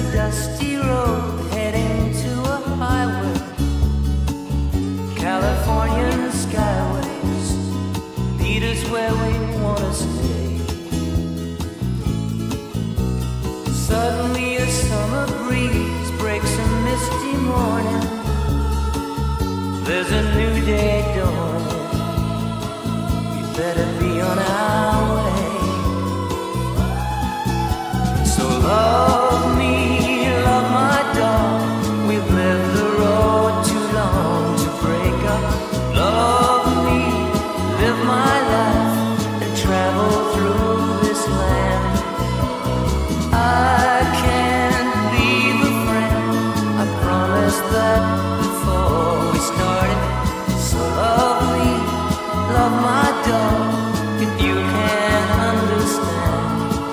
a dusty road heading to a highway. Californian skyways lead us where we want to stay. Suddenly a summer breeze breaks a misty morning. There's a new day dawning. We better be on our way. So love me, love my dog. We've lived the road too long to break up. Love me, live my life, and travel through this land. I can't leave a friend, I promised that before we started. So love me, love my dog. If you can't understand,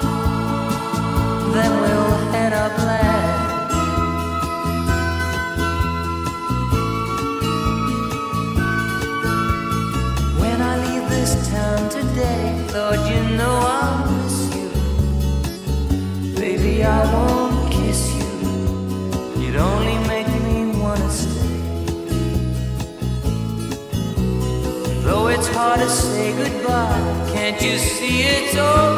then we'll head up land. When I leave this town today, Lord, you know I'll miss you. Baby, I won't kiss you. You'd only make me wanna stay. Though it's hard to say goodbye, can't you see it's over?